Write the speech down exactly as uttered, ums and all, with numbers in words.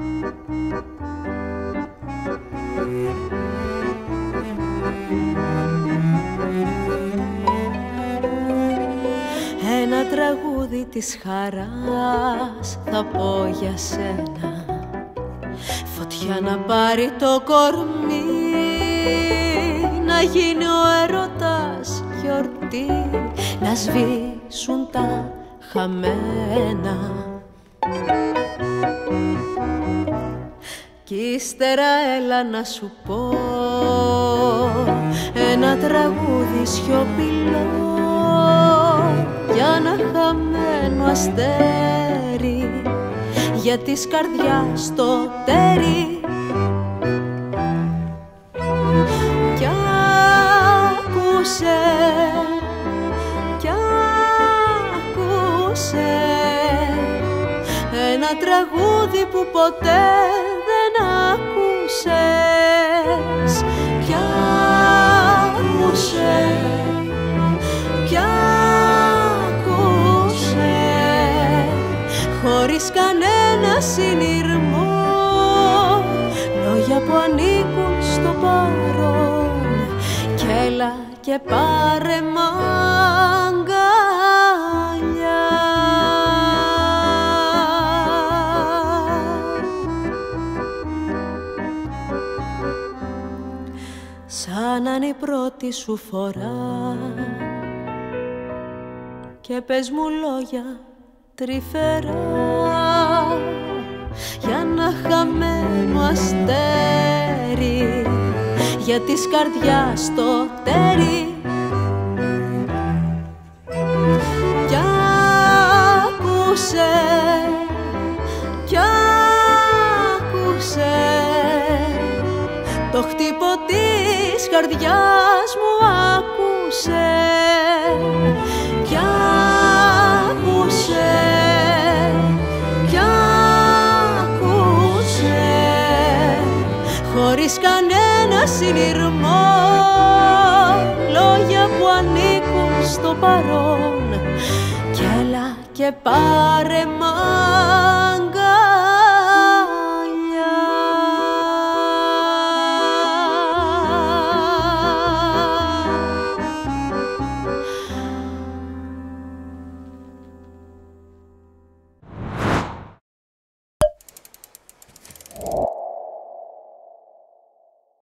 Ένα τραγούδι της χαράς θα πω για σένα, φωτιά να πάρει το κορμί, να γίνει ο έρωτας γιορτή, να σβήσουν τα χαμένα. Κι ύστερα έλα να σου πω ένα τραγούδι σιωπηλό για ένα χαμένο αστέρι, για της καρδιάς το τέρι. Κι άκουσε, κι άκουσε ένα τραγούδι που ποτέ δεν άκουσες. Κι άκουσε, κι άκουσε χωρίς κανένα συνειρμό, λόγια που ανήκουν στο παρόν, κι έλα και πάρε μ' αγκαλιά. Σαν να είναι η πρώτη σου φορά και πες μου λόγια τρυφερά για ένα χαμένο αστέρι, για της καρδιάς το τέρι. Κι άκουσε, κι άκουσε το χτύπο της καρδιάς μου, άκουσε. Κι άκουσε, κι άκουσε χωρίς κανένα συνειρμό, λόγια που ανήκουν στο παρόν, κι έλα και πάρε μ'